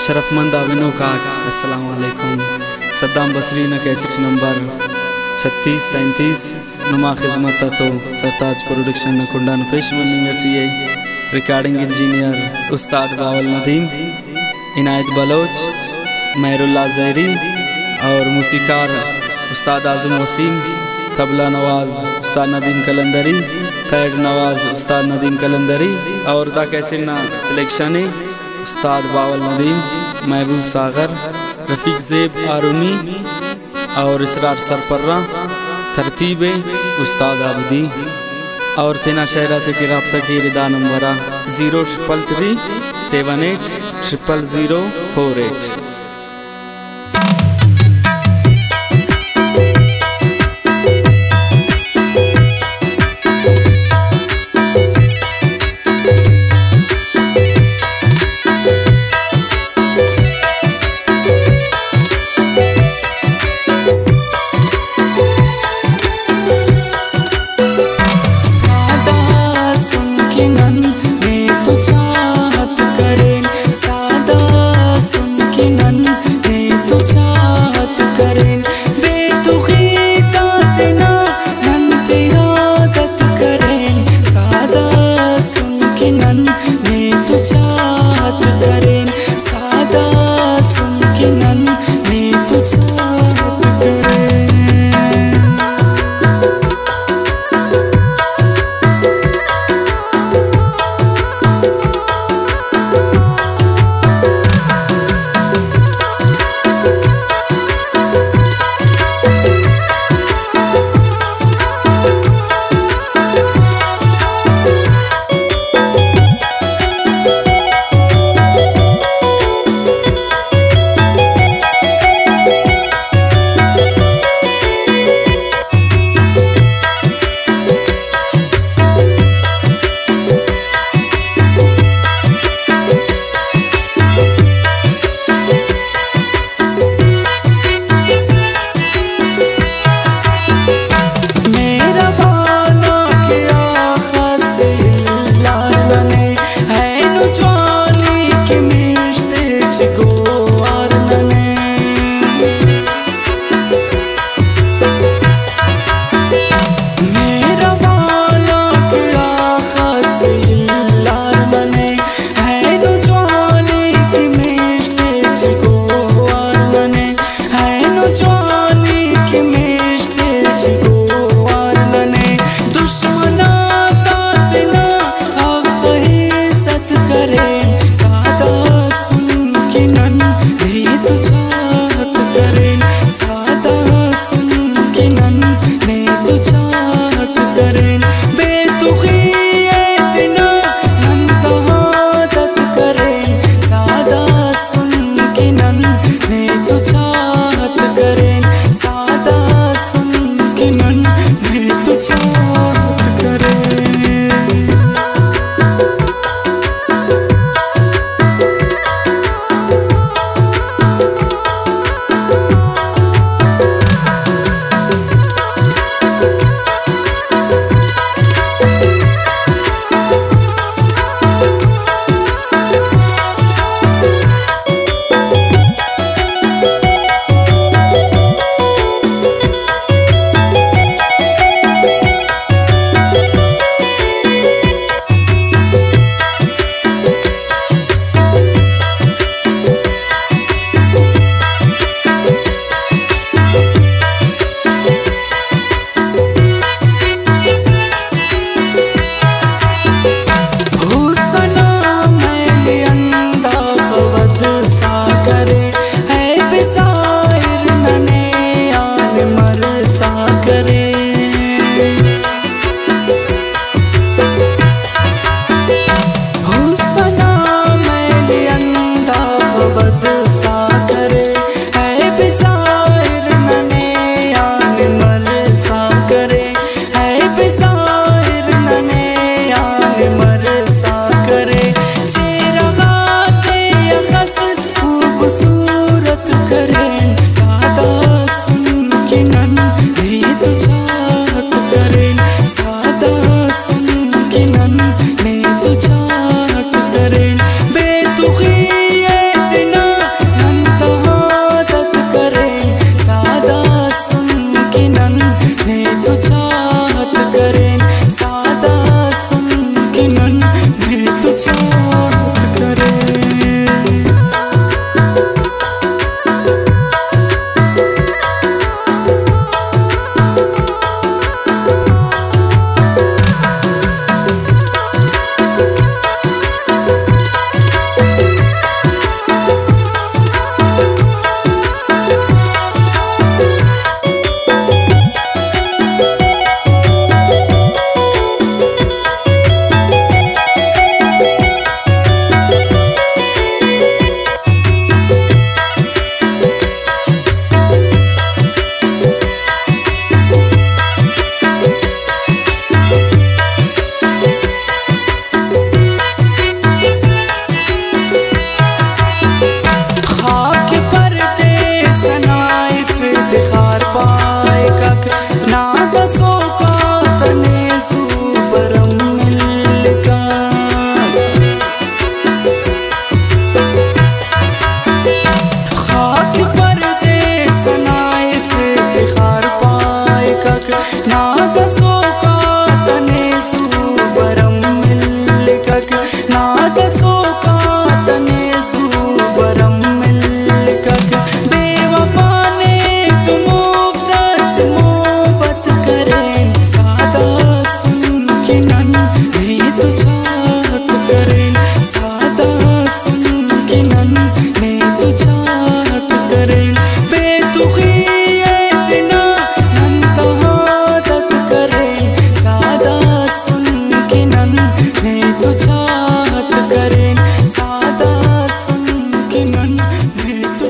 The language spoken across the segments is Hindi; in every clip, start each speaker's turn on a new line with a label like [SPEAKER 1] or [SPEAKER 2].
[SPEAKER 1] शरफमंद आविनो का अस्सलाम वालेकुम। सद्दाम बसरी न कैसेट नंबर 3637 नुमा खिदमत तो सरताज प्रोडक्शन न कुंडा पेश मंदिंग रिकॉर्डिंग इंजीनियर उस्ताद बावल नदीम, इनायत बलोच, महरुल्ला ज़हरी और मूसीकार उस्ताद आज़म वसीम, तबला नवाज उस्ताद नदीम कलंदरी, पैड नवाज उस्ताद नदीम कलंदरी और दा कैसेट ना सिलेक्शन उस्ताद बावल नदीम, महबूब सागर, रफ़ीक ज़ेब आरूनी और इसरार सरपर्रा, तरतीब उस्ताद आबदी और तेना शहरा की रब्ता की रिदा नंबर 0333 78 00048।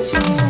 [SPEAKER 2] जी।